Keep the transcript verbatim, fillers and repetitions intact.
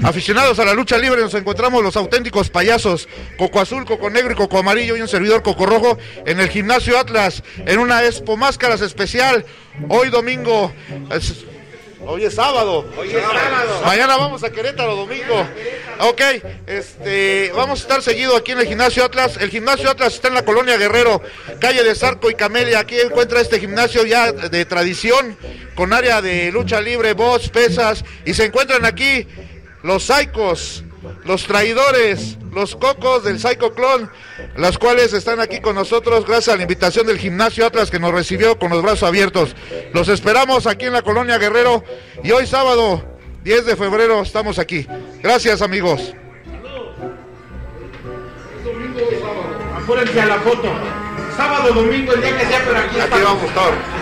Aficionados a la lucha libre, nos encontramos los auténticos payasos, Coco Azul, Coco Negro y Coco Amarillo, y un servidor Coco Rojo, en el Gimnasio Atlas, en una Expo Máscaras especial, hoy domingo, es, hoy es sábado, hoy es sábado, mañana vamos a Querétaro, domingo, ok, este, vamos a estar seguido aquí en el Gimnasio Atlas. El Gimnasio Atlas está en la Colonia Guerrero, calle de Zarco y Camelia. Aquí encuentra este gimnasio ya de tradición, con área de lucha libre, box, pesas, y se encuentran aquí los Psychos, los traidores, los cocos del Psycho Clon, las cuales están aquí con nosotros gracias a la invitación del Gimnasio Atlas, que nos recibió con los brazos abiertos. Los esperamos aquí en la Colonia Guerrero, y hoy sábado diez de febrero estamos aquí. Gracias, amigos. Es domingo o sábado. Apúrense a la foto. Sábado, domingo, el día que sea, pero aquí, aquí vamos a estar.